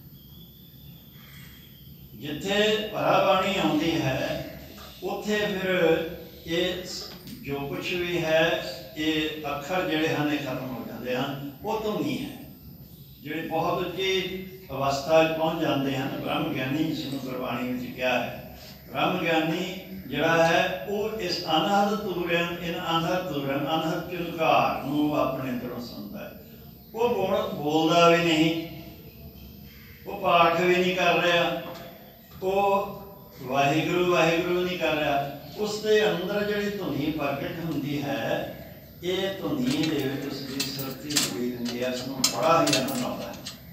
ਜਿੱਥੇ ਪਰਾਬਾਣੀ ਆਉਂਦੀ ਹੈ ਉੱਥੇ ਫਿਰ ਇਹ ਜੋ ਕੁਛ ਵੀ ਹੈ, ਇਹ ਅੱਖਰ ਜਿਹੜੇ ਹਨ ਇਹ ਖਤਮ ਹੋ ਜਾਂਦੇ ਹਨ। ਉਹ ਤੋਂ ਨਹੀਂ ਹੈ ਜਿਹੜੇ ਬਹੁਤ ਉੱਚੀ ਅਵਸਥਾ ਪਹੁੰਚ ਜਾਂਦੇ ਹਨ। ਬ੍ਰਹਮ ਗਿਆਨੀ ਜਿਸਨੂੰ ਗੁਰਬਾਣੀ ਵਿੱਚ ਕਿਹਾ ਹੈ, ਬ੍ਰਹਮ ਗਿਆਨੀ ਜਿਹੜਾ ਹੈ ਉਹ ਇਸ ਅਨਹਦ ਤੁਰਨ, ਇਨ ਅਨਹਦ ਤੁਰਨ, ਅਨਹਦ ਝੁਨਕਾਰ ਨੂੰ ਆਪਣੇ ਅੰਦਰੋਂ ਸੁਣਦਾ ਹੈ। ਉਹ ਬੋਲ ਬੋਲਦਾ ਵੀ ਨਹੀਂ, ਉਹ ਪਾਠ ਵੀ ਨਹੀਂ ਕਰ ਰਿਹਾ, ਉਹ ਵਾਹਿਗੁਰੂ ਵਾਹਿਗੁਰੂ ਨਹੀਂ ਕਰ ਰਿਹਾ। ਉਸ ਦੇ ਅੰਦਰ ਜਿਹੜੀ ਧੁਨੀ ਪ੍ਰਗਟ ਹੁੰਦੀ ਹੈ, ਇਹ ਧੁਨੀ ਦੇ ਵਿੱਚ ਉਸਦੀ ਸੁਰਤੀ ਜੁੜੀ ਹੁੰਦੀ ਹੈ, ਉਸਨੂੰ ਬੜਾ ਹੀ ਆਨੰਦ ਆਉਂਦਾ ਹੈ।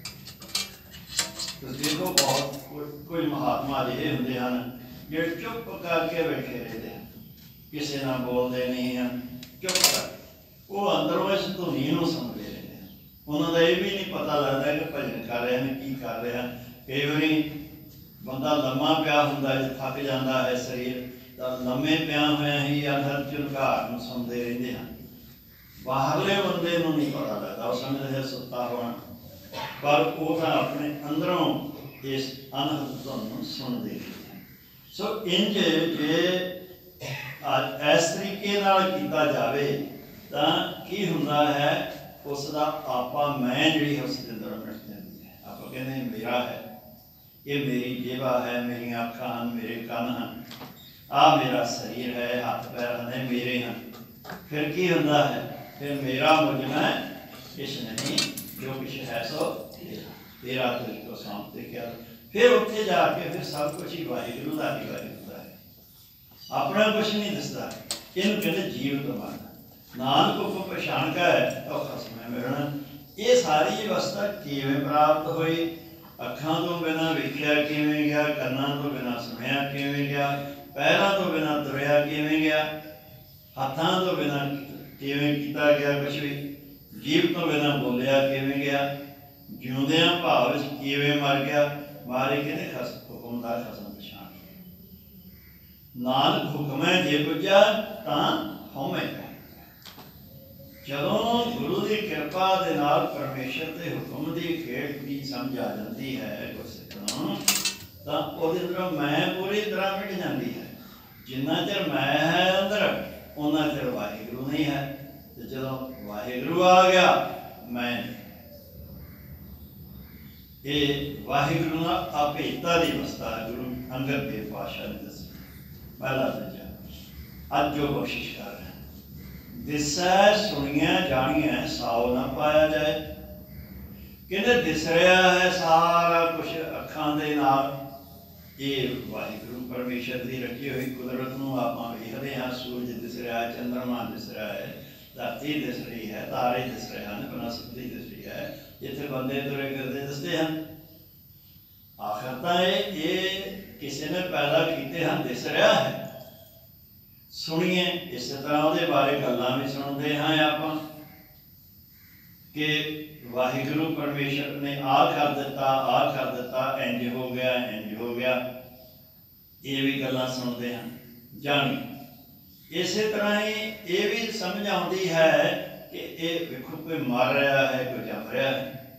ਤੁਸੀਂ ਦੇਖੋ ਬਹੁਤ ਕੋਈ ਮਹਾਤਮਾ ਅਜਿਹੇ ਹੁੰਦੇ ਹਨ ਜਿਹੜੇ ਚੁੱਪ ਕਰਕੇ ਬੈਠੇ ਰਹਿੰਦੇ ਹਨ, ਕਿਸੇ ਨਾਲ ਬੋਲਦੇ ਨਹੀਂ ਹਨ, ਚੁੱਪ ਕਰ, ਉਹ ਅੰਦਰੋਂ ਇਸ ਧੁਨੀ ਨੂੰ ਸੁਣਦੇ ਰਹਿੰਦੇ ਹਨ। ਉਹਨਾਂ ਦਾ ਇਹ ਵੀ ਨਹੀਂ ਪਤਾ ਲੱਗਦਾ ਕਿ ਭਜਨ ਕਰ ਰਹੇ ਹਨ, ਕੀ ਕਰ ਰਹੇ ਹਨ। ਕਈ ਵਾਰੀ ਬੰਦਾ ਲੰਮਾ ਪਿਆ ਹੁੰਦਾ ਜੇ ਥੱਕ ਜਾਂਦਾ ਹੈ ਸਰੀਰ ਤਾਂ ਲੰਮੇ ਪਿਆ ਹੋਇਆ ਹੀ ਅਨਹਦ ਝੁਲਕਾਰ ਨੂੰ ਸੁਣਦੇ ਰਹਿੰਦੇ ਹਨ। ਬਾਹਰਲੇ ਬੰਦੇ ਨੂੰ ਨਹੀਂ ਪਤਾ ਲੱਗਦਾ, ਉਹ ਸਮਝਦੇ ਹੈ ਸੁੱਤਾ ਹੋਣਾ, ਪਰ ਉਹ ਤਾਂ ਆਪਣੇ ਅੰਦਰੋਂ ਇਸ ਅਨਹਦ ਧੁਨ ਨੂੰ ਸੁਣਦੇ ਰਹਿੰਦੇ ਹਨ। ਸੋ ਇੰਝ ਜੇ ਅੱਜ ਇਸ ਤਰੀਕੇ ਨਾਲ ਕੀਤਾ ਜਾਵੇ ਤਾਂ ਕੀ ਹੁੰਦਾ ਹੈ, ਉਸ ਦਾ ਆਪਾ ਮੈਂ ਜਿਹੜੀ ਉਸ ਦੇ ਅੰਦਰ ਮਿਟ ਜਾਂਦੀ ਹੈ। ਆਪਾਂ ਕਹਿੰਦੇ ਮੇਰਾ ਹੈ, ਇਹ ਮੇਰੀ ਜੇਵਾ ਹੈ, ਮੇਰੀਆਂ ਅੱਖਾਂ ਹਨ, ਮੇਰੇ ਕੰਨ ਹਨ, ਆਹ ਮੇਰਾ ਸਰੀਰ ਹੈ, ਹੱਥ ਪੈਰ ਹਨ, ਮੇਰੇ ਹਨ। ਫਿਰ ਕੀ ਹੁੰਦਾ ਹੈ, ਫਿਰ ਮੇਰਾ ਮੁਝ ਮੈਂ ਕਿਛ ਨਹੀਂ, ਜੋ ਕੁਛ ਹੈ ਸੋ ਤੇਰਾ ਤੁਝ ਕੋ ਸੌਂਪ ਦੇ ਕਿਹਾ। ਫਿਰ ਉੱਥੇ ਜਾ ਕੇ ਫਿਰ ਸਭ ਕੁਛ ਹੀ ਵਾਹਿਗੁਰੂ ਦਾ ਹੀ ਵਾਹਿਗੁਰੂ ਦਾ ਹੈ, ਆਪਣਾ ਕੁਛ ਨਹੀਂ ਦਿਸਦਾ। ਇਹਨੂੰ ਕਹਿੰਦੇ ਜੀਵ ਤੋਂ ਮਰਨਾ। ਨਾਨਕ ਕੋ ਪਛਾਣ ਕਾ ਹੈ ਤਾਂ ਖਸਮੈ ਮਿਲਣਾ। ਇਹ ਸਾਰੀ ਅਵਸਥਾ ਕਿਵੇਂ ਪ੍ਰਾਪਤ ਹੋਈ? ਅੱਖਾਂ ਤੋਂ ਬਿਨਾਂ ਵੇਖਿਆ ਕਿਵੇਂ ਗਿਆ, ਕੰਨਾਂ ਤੋਂ ਬਿਨਾਂ ਸੁਣਿਆ ਕਿਵੇਂ ਗਿਆ, ਪੈਰਾਂ ਤੋਂ ਬਿਨਾਂ ਤੁਰਿਆ ਕਿਵੇਂ ਗਿਆ, ਹੱਥਾਂ ਤੋਂ ਬਿਨਾਂ ਕਿਵੇਂ ਕੀਤਾ ਗਿਆ ਕੁਛ ਵੀ, ਜੀਭ ਤੋਂ ਬਿਨਾਂ ਬੋਲਿਆ ਕਿਵੇਂ ਗਿਆ, ਜਿਉਂਦਿਆਂ ਭਾਵ ਵਿੱਚ ਕਿਵੇਂ ਮਰ ਗਿਆ। ਮਾਰੇ ਕਹਿੰਦੇ ਖਸ ਹੁਕਮ ਦਾ ਖਸਮ ਪਛਾਣ। ਨਾਨਕ ਹੁਕਮੈ ਜੇ ਬੁੱਝਾ ਤਾਂ ਹਉਮੈ। ਜਦੋਂ ਗੁਰੂ ਦੀ ਕਿਰਪਾ ਦੇ ਨਾਲ ਪਰਮੇਸ਼ਰ ਦੇ ਹੁਕਮ ਦੀ ਖੇਡ ਦੀ ਸਮਝ ਆ ਜਾਂਦੀ ਹੈ ਗੁਰਸਿੱਖ ਨੂੰ, ਤਾਂ ਉਹਦੇ ਅੰਦਰੋਂ ਮੈਂ ਪੂਰੀ ਤਰ੍ਹਾਂ ਮਿਟ ਜਾਂਦੀ ਹੈ। ਜਿੰਨਾ ਚਿਰ ਮੈਂ ਹੈ ਅੰਦਰ, ਉਹਨਾਂ ਚਿਰ ਵਾਹਿਗੁਰੂ ਨਹੀਂ ਹੈ। ਤੇ ਜਦੋਂ ਵਾਹਿਗੁਰੂ ਆ ਗਿਆ, ਮੈਂ ਇਹ ਵਾਹਿਗੁਰੂ ਨਾਲ ਅਭੇਤਾ ਦੀ ਅਵਸਥਾ ਗੁਰੂ ਅੰਗਦ ਦੇਵ ਪਾਤਸ਼ਾਹ ਨੇ ਦੱਸੀ। ਪਹਿਲਾ ਦਰਜਾ ਅੱਜ ਜੋ ਬਖਸ਼ਿਸ਼ ਕਰ ਰਹੇ ਦਿਸੈ ਸੁਣੀਆਂ ਜਾਣੀਆਂ ਸਾਉ ਨਾ ਪਾਇਆ ਜਾਏ। ਕਹਿੰਦੇ ਦਿਸ ਰਿਹਾ ਹੈ ਸਾਰਾ ਕੁਛ ਅੱਖਾਂ ਦੇ ਨਾਲ, ਇਹ ਵਾਹਿਗੁਰੂ ਪਰਮੇਸ਼ਰ ਦੀ ਰੱਖੀ ਹੋਈ ਕੁਦਰਤ ਨੂੰ ਆਪਾਂ ਵੇਖਦੇ ਹਾਂ। ਸੂਰਜ ਦਿਸ ਰਿਹਾ, ਚੰਦਰਮਾ ਦਿਸ ਰਿਹਾ ਹੈ, ਧਰਤੀ ਦਿਸ ਰਹੀ ਹੈ, ਤਾਰੇ ਦਿਸ ਰਹੇ ਹਨ, ਬਨਸਪਤੀ ਦਿਸ ਰਹੀ ਹੈ, ਜਿੱਥੇ ਬੰਦੇ ਤੁਰੇ ਫਿਰਦੇ ਦਿਸਦੇ ਹਨ। ਆਖਰ ਤਾਂ ਇਹ ਇਹ ਕਿਸੇ ਨੇ ਪੈਦਾ ਕੀਤੇ ਹਨ, ਦਿਸ ਰਿਹਾ ਹੈ। ਸੁਣੀਏ ਇਸੇ ਤਰ੍ਹਾਂ ਉਹਦੇ ਬਾਰੇ ਗੱਲਾਂ ਵੀ ਸੁਣਦੇ ਹਾਂ ਆਪਾਂ ਕਿ ਵਾਹਿਗੁਰੂ ਪਰਮੇਸ਼ਰ ਨੇ ਆਹ ਕਰ ਦਿੱਤਾ, ਆਹ ਕਰ ਦਿੱਤਾ, ਇੰਝ ਹੋ ਗਿਆ, ਇੰਝ ਹੋ ਗਿਆ, ਇਹ ਵੀ ਗੱਲਾਂ ਸੁਣਦੇ ਹਾਂ। ਜਾਣੀ ਇਸੇ ਤਰ੍ਹਾਂ ਹੀ ਇਹ ਵੀ ਸਮਝ ਆਉਂਦੀ ਹੈ ਕਿ ਇਹ ਵੇਖੋ ਕੋਈ ਮਰ ਰਿਹਾ ਹੈ, ਕੋਈ ਜੰਮ ਰਿਹਾ ਹੈ,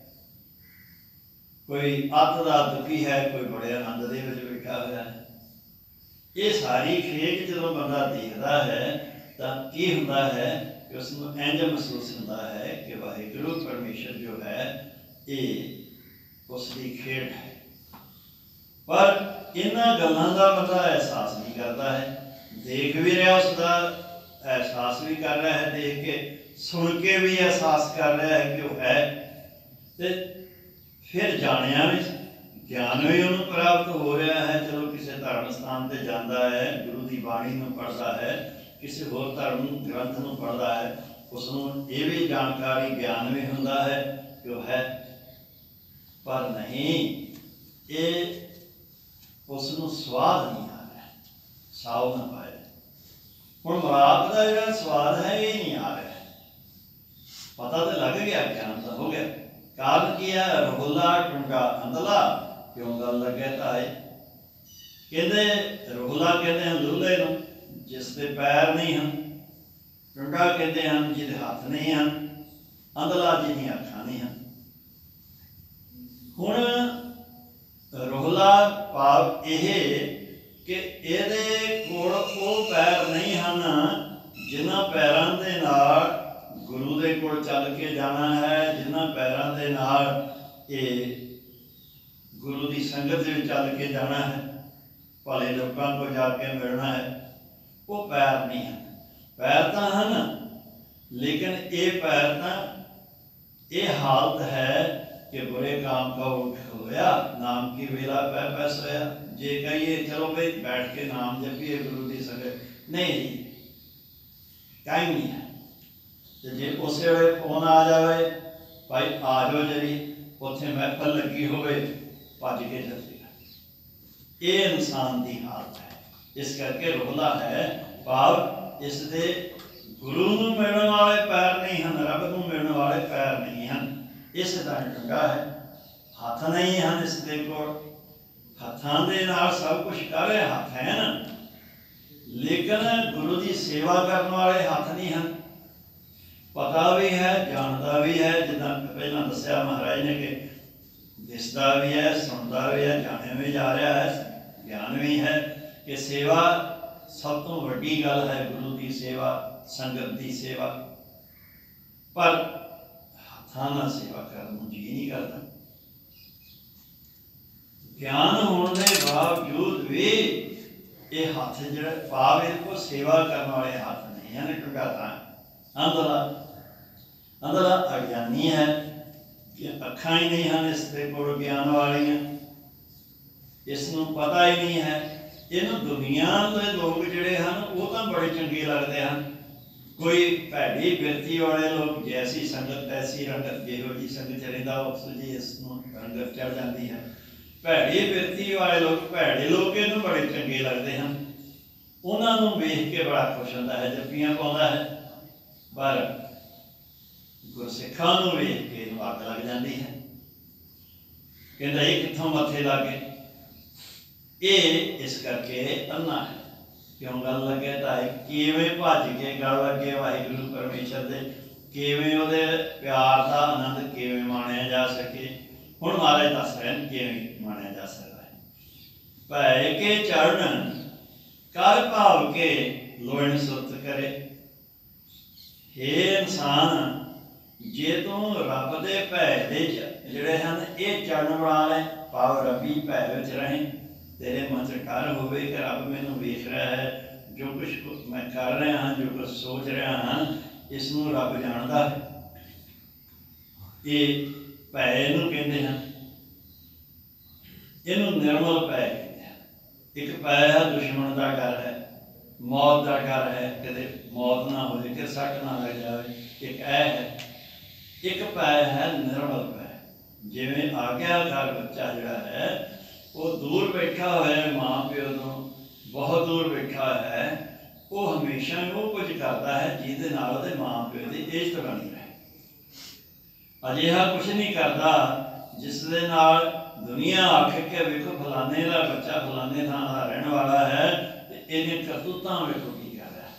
ਕੋਈ ਅੱਤ ਦਾ ਦੁਖੀ ਹੈ, ਕੋਈ ਬੜੇ ਆਨੰਦ ਦੇ ਵਿੱਚ ਬੈਠਾ ਹੋਇਆ ਹੈ। ਇਹ ਸਾਰੀ ਖੇਡ ਜਦੋਂ ਬੰਦਾ ਦੇਖਦਾ ਹੈ ਤਾਂ ਕੀ ਹੁੰਦਾ ਹੈ ਕਿ ਉਸ ਨੂੰ ਇੰਝ ਮਹਿਸੂਸ ਹੁੰਦਾ ਹੈ ਕਿ ਵਾਹਿਗੁਰੂ ਪਰਮੇਸ਼ਰ ਜੋ ਹੈ ਇਹ ਉਸ ਦੀ ਖੇਡ ਹੈ। ਪਰ ਇਹਨਾਂ ਗੱਲਾਂ ਦਾ ਬੰਦਾ ਅਹਿਸਾਸ ਨਹੀਂ ਕਰਦਾ ਹੈ। ਦੇਖ ਵੀ ਰਿਹਾ, ਉਸ ਦਾ ਅਹਿਸਾਸ ਵੀ ਕਰ ਰਿਹਾ ਹੈ, ਦੇਖ ਕੇ ਸੁਣ ਕੇ ਵੀ ਅਹਿਸਾਸ ਕਰ ਰਿਹਾ ਹੈ ਕਿ ਉਹ ਹੈ, ਤੇ ਫਿਰ ਜਾਣਿਆ ਵੀ, ਗਿਆਨ ਵੀ ਉਹਨੂੰ ਪ੍ਰਾਪਤ ਹੋ ਰਿਹਾ ਹੈ। ਚਲੋ ਕਿਸੇ ਧਰਮ ਸਥਾਨ 'ਤੇ ਜਾਂਦਾ ਹੈ, ਗੁਰੂ ਦੀ ਬਾਣੀ ਨੂੰ ਪੜ੍ਹਦਾ ਹੈ, ਕਿਸੇ ਹੋਰ ਧਰਮ ਗ੍ਰੰਥ ਨੂੰ ਪੜ੍ਹਦਾ ਹੈ, ਉਸ ਨੂੰ ਇਹ ਵੀ ਜਾਣਕਾਰੀ ਗਿਆਨ ਵੀ ਹੁੰਦਾ ਹੈ ਕਿ ਉਹ ਹੈ। ਪਰ ਨਹੀਂ, ਇਹ ਉਸ ਨੂੰ ਸਵਾਦ ਨਹੀਂ ਆ ਰਿਹਾ, ਸਾਉ ਨਾ ਪਾਇਆ। ਹੁਣ ਮਰਾਪ ਦਾ ਜਿਹੜਾ ਸਵਾਦ ਹੈ ਇਹ ਨਹੀਂ ਆ ਰਿਹਾ। ਪਤਾ ਤਾਂ ਲੱਗ ਗਿਆ, ਗਿਆਨ ਤਾਂ ਹੋ ਗਿਆ। ਕਾਰਨ ਕੀ ਹੈ? ਰਹੁਲਾ ਟੁੰਡਾ ਅੰਦਲਾ ਕਿਉਂ ਗੱਲ ਲੱਗੇ ਤਾਂ ਹੈ। ਕਹਿੰਦੇ ਰਹੁਲਾ ਕਹਿੰਦੇ ਹਨ ਲੂਲੇ ਨੂੰ ਜਿਸ ਦੇ ਪੈਰ ਨਹੀਂ ਹਨ, ਟੁੰਡਾ ਕਹਿੰਦੇ ਹਨ ਜਿਹਦੇ ਹੱਥ ਨਹੀਂ ਹਨ, ਅੰਦਲਾ ਜਿਹਦੀਆਂ ਅੱਖਾਂ ਨਹੀਂ ਹਨ। ਹੁਣ ਰਹੁਲਾ ਭਾਵ ਇਹ ਕਿ ਇਹਦੇ ਕੋਲ ਉਹ ਪੈਰ ਨਹੀਂ ਹਨ ਜਿਨ੍ਹਾਂ ਪੈਰਾਂ ਦੇ ਨਾਲ ਗੁਰੂ ਦੇ ਕੋਲ ਚੱਲ ਕੇ ਜਾਣਾ ਹੈ, ਜਿਨ੍ਹਾਂ ਪੈਰਾਂ ਦੇ ਨਾਲ ਇਹ ਗੁਰੂ ਦੀ ਸੰਗਤ ਦੇ ਵਿੱਚ ਚੱਲ ਕੇ ਜਾਣਾ ਹੈ, ਭਲੇ ਲੋਕਾਂ ਕੋਲ ਜਾ ਕੇ ਮਿਲਣਾ ਹੈ। ਉਹ ਪੈਰ ਨਹੀਂ ਹਨ। ਪੈਰ ਤਾਂ ਹਨ, ਲੇਕਿਨ ਇਹ ਪੈਰ ਤਾਂ ਇਹ ਹਾਲਤ ਹੈ कि बुरे काम का उठ होया, नाम की वेला पै पै सोया। जे कहिए चलो भाई बैठ के नाम जपिए गुरु की संगत, नहीं जी, टाइम नहीं है। तो जे उस वे फोन आ जाए भाई आ जाओ जरी, उत्थे महफल लगी होवे भज के चलेगा। ये इंसान की हालत है। इस करके रोला है भाव इस दे गुरु नूं मिलण वाले पैर नहीं हैं, रब नूं मिलण वाले पैर नहीं हैं। इस तरह टंगा है, हथ नहीं हैं इसके कोल, हत्थां दे नाल सब कुछ कर रहे हत्थ है ना, लेकिन गुरु की सेवा करने वाले हत्थ नहीं हैं। पता भी है, जानता भी है, जिदा पहला दसिया महाराज ने कि दिसदा भी है, सुनता भी है, जाने भी जा रहा है, ज्ञान भी है कि सेवा सब तो वड्डी गल है। गुरु की सेवा, संगत की सेवा, पर हत्थां नाल सेवा करन नूं जी नहीं करता। ज्ञान होने के बावजूद भी ये हाथ जो पावे को सेवा करने वाले हाथ नहीं है। क्योंकि अंधला अंधला अज्ञानी है कि अखा ही नहीं हैं इसके कोल ज्ञान वालियां, इसनों पता ही नहीं है। इन्हों दुनिया के लोग जोड़े हैं वो तो बड़े चंगे लगते हैं। कोई भैड़ी बिरती वाले लोग, जैसी संगत तैसी रंगत, जिहो जी संगत रहिंदा उस जी इसनों रंगत चढ़ जाती है। भैड़ी बिरती वाले लोग, भैड़े लोग इन्हों बड़े चंगे लगते हैं। उन्होंने वेख के बड़ा खुश होता है, जप्पियां पाउंदा है। पर गुरसिखां नूं वेख के अग लग जाती है, कहता ये कित्थों मत्थे लागे। ये इस करके अन्ना है। क्यों गल लगे ताए किवें भज के गल लगे वाहिगुरू परमेश्वर दे, किवें उहदे प्यार का आनंद किवें माणिया जा सके। हुण महाराज दस रहे हैं किवें माणिया जा सकता है। भै के चरण कर भाव के लोयण सुरत करे। हे इंसान, जे तू रब दे भै दे जिहड़े हन ये चरण बना ले, भाव रबी भै विच रहे, तेरे मन च डर होवे कि रब मैनूं वेख रहा है, जो कुछ मैं कर रहा हाँ, जो कुछ सोच रहा हाँ, इसनूं रब जानदा है। ये भै नूं कहंदे हैं, इहनूं निर्मल भै कहंदे हैं। एक भै है दुश्मन का डर है, मौत का डर है, कदे मौत ना हो जाए, कि सट ना लग जाए। एक ऐ है, एक भै है निर्मल भै। जिवें आग्याकार बच्चा जिहड़ा है वो दूर बैठा हुआ है माँ प्यो तो, बहुत दूर बैठा है, वो हमेशा वो कुछ करता है जिहदे नाल उहदे माँ प्यो की इज्जत बनी रहे। अजिहा कुछ नहीं करता जिस दे नाल दुनिया आख के वेखो फलाने का बच्चा फलाने थां दा रहने वाला है, तो इन्हें करतूतां वेखो की कर रहा है।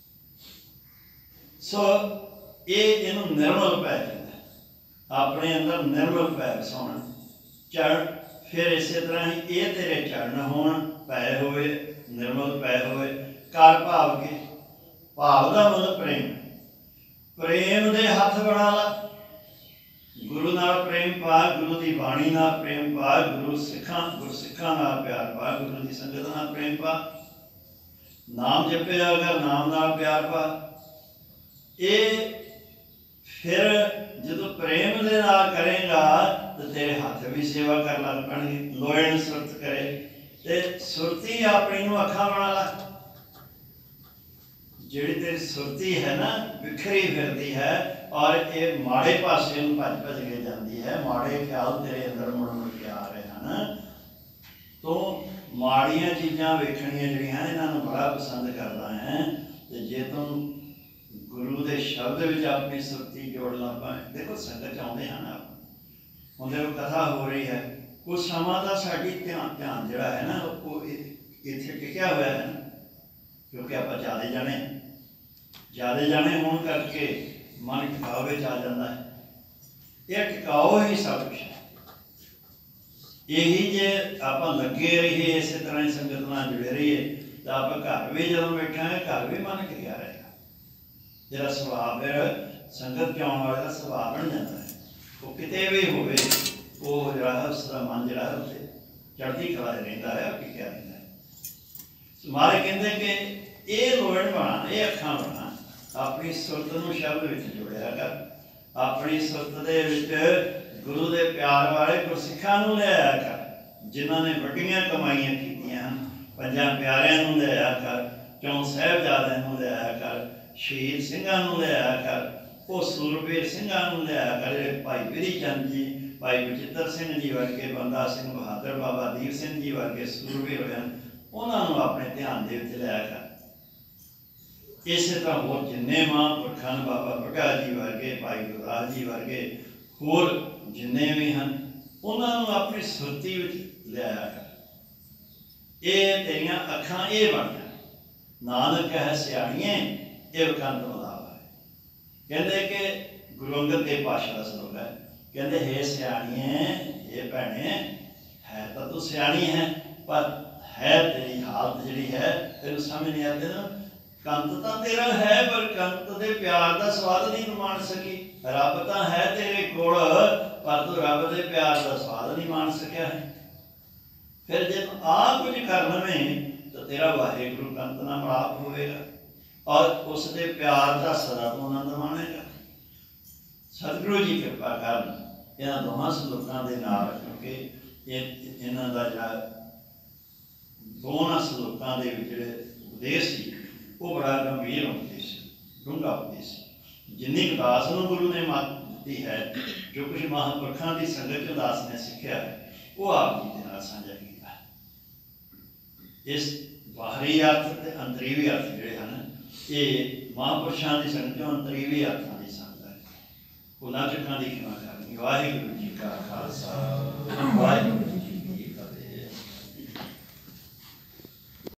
सो ये इनू निर्मल भै कहंदे, अपने अंदर निर्मल भै वसाउणा। चरण फिर इस तरह ही ये तेरे चरण होण, भै होवे, निर्मल भै होवे, कर भाव के। भाव का मतलब प्रेम, प्रेम दे हथ बना ला। गुरु नाल प्रेम पा, गुरु की बाणी नाल प्रेम पा, गुरु सिखां गुरसिखां नाल प्यार पा, गुरु की संगत नाल प्रेम पा। नाम जपे अगर नाम नाल प्यार पा। ये फिर जो प्रेम दे नाल करेगा तो तेरे हाथ भी सेवा कर लग पैणगे। लोयण सुरत करे, ते सुरती अपनी नूं अखां बना ला। जिहड़ी तेरी सुरती है ना बिखरी फिरती है, और ये माड़े पासे नूं भज भज के जाती है, माड़े ख्याल तेरे अंदर मुड़ मुड़ के आ रहे हैं। तो माड़ियां चीज़ां वेखणियां जिहड़ियां इन्हां नूं बड़ा पसंद करदा है। ते जे तुम गुरु के शब्द में अपनी सुरती जोड़ ला पाए। देखो संगत आते हैं ना, उनके कथा हो रही है, कुछ समा का साड़ी ध्यान ध्यान जोड़ा है ना वो इतने टिकया हुआ है ना, क्योंकि आप ज़्यादा जाने ज़्यादा जाने होने करके मन टिकाव में आ जाता है। यह टिकाव ही सब कुछ है। यही जे आप लगे रहिए इस तरह ही संगत नाल जुड़े रहिए, तो आप घर भी जो बैठे हैं घर भी मन टिकया रहेगा। जरा सुभाव फिर संगत आने वाले का सुभाव बन जाता है। वो किते भी होवे वो जरा उसका मन जरा उसे चढ़ती कला रहिंदा है, टिकया रहिंदा है। मारे कहते कि ये लोयण बना, ये अखां बना, अपनी सुरत नूं शब्द विच जोड़िया कर। अपनी सुरत दे विच गुरु दे प्यार वाले गुरसिखां नूं लिआया कर, जिन्हां ने वड्डियां कमाईयां कीतियां। पंजां प्यारिਆਂ नूं लिआया कर, चौं साहिबजादिਆਂ नूं लिआया कर, शहीद ਸਿੰਘਾਂ नूं लिआया कर, वो सूरबीर ਸਿੰਘਾਂ नूं लिआया कर। जिहड़े भाई बिधी चंद जी, भाई बचिੱਤਰ ਸਿੰਘ जी वर्गे, बंदा सिंह बहादुर, बाबा दीप सिंह जी वर्गे सूरबीर होए हन, उन्हां नूं अपने ध्यान दे विच लिआया कर। इस तरह होर जिन्ने महापुरखां बाबा बुढ़ा जी वर्गे, भाई गुरदास जी वर्गे, होर जिन्ने भी हैं उन्होंने अपनी सुरती विच लिआया कर। ਇਹ ਤੇਰੀਆਂ ਅੱਖਾਂ ਇਹ ਬਣੀਆਂ। ਨਾਨਕ ਹੈ ਸਿਆਣੀਏ ਇਹ ਵਕੰਤ ਮਲਾਵਾ ਹੈ। ਕਹਿੰਦੇ ਕਿ ਗੁਰੂ ਅੰਗਦ ਦੇਵ ਪਾਤਸ਼ਾਹ ਦਾ ਸਰੋਵਰ ਹੈ। ਕਹਿੰਦੇ ਹੇ ਸਿਆਣੀਏ, ਇਹ ਭੈਣੇ ਹੈ ਤਾਂ ਤੂੰ ਸਿਆਣੀ ਹੈ, ਪਰ ਹੈ ਤੇਰੀ ਹਾਲਤ ਜਿਹੜੀ ਹੈ ਤੈਨੂੰ ਸਮਝ ਨਹੀਂ ਆਉਂਦੀ ਨਾ। ਕੰਤ ਤਾਂ ਤੇਰਾ ਹੈ, ਪਰ ਕੰਤ ਦੇ ਪਿਆਰ ਦਾ ਸਵਾਦ ਨਹੀਂ ਮਾਣ ਸਕੀ। ਰੱਬ ਤਾਂ ਹੈ ਤੇਰੇ ਕੋਲ, ਪਰ ਤੂੰ ਰੱਬ ਦੇ ਪਿਆਰ ਦਾ ਸਵਾਦ ਨਹੀਂ ਮਾਣ ਸਕਿਆ ਹੈ। ਫਿਰ ਜੇ ਤੂੰ ਆਹ ਕੁਝ ਕਰ ਲਵੇਂ ਤਾਂ ਤੇਰਾ ਵਾਹਿਗੁਰੂ ਕੰਤ ਨਾਲ ਮਿਲਾਪ ਹੋਵੇਗਾ ਔਰ ਉਸ ਦੇ ਪਿਆਰ ਦਾ ਸਦਾ ਤੂੰ ਆਨੰਦ ਮਾਣੇਗਾ। ਸਤਿਗੁਰੂ ਜੀ ਕਿਰਪਾ ਕਰਨ ਇਹਨਾਂ ਦੋਹਾਂ ਸਲੋਕਾਂ ਦੇ ਨਾਲ, ਕਿਉਂਕਿ ਇਹ ਇਹਨਾਂ ਦਾ ਜਿਹੜਾ ਦੋਨਾਂ ਸਲੋਕਾਂ ਦੇ ਵਿੱਚ ਜਿਹੜੇ ਉਪਦੇਸ਼ ਸੀ ਉਹ ਬੜਾ ਗੰਭੀਰ ਉਪਦੇਸ਼ ਸੀ, ਡੂੰਘਾ ਉਪਦੇਸ਼ ਸੀ। ਜਿੰਨੀ ਕੁ ਦਾਸ ਨੂੰ ਗੁਰੂ ਨੇ ਮੱਤ ਦਿੱਤੀ ਹੈ, ਜੋ ਕੁਝ ਮਹਾਂਪੁਰਖਾਂ ਦੀ ਸੰਗਤ ਚੋਂ ਦਾਸ ਨੇ ਸਿੱਖਿਆ ਹੈ, ਉਹ ਆਪ ਜੀ ਦੇ ਨਾਲ ਸਾਂਝਾ ਕੀਤਾ। ਇਸ ਬਾਹਰੀ ਅਰਥ ਤੇ ਅੰਤਰੀਵੀ ਅਰਥ ਜਿਹੜੇ ਹਨ, ਇਹ ਮਹਾਂਪੁਰਸ਼ਾਂ ਦੀ ਸੰਗਤ ਚੋਂ ਅੰਤਰੀਵੀ ਅਰਥਾਂ ਦੀ ਸੰਗਤ ਹੈ। ਉਹਨਾਂ ਚੁੱਕਾਂ ਦੀ ਖਿਮਾ ਕਰਨੀ। ਵਾਹਿਗੁਰੂ ਜੀ ਕਾ ਖਾਲਸਾ, ਵਾਹਿਗੁਰੂ ਜੀ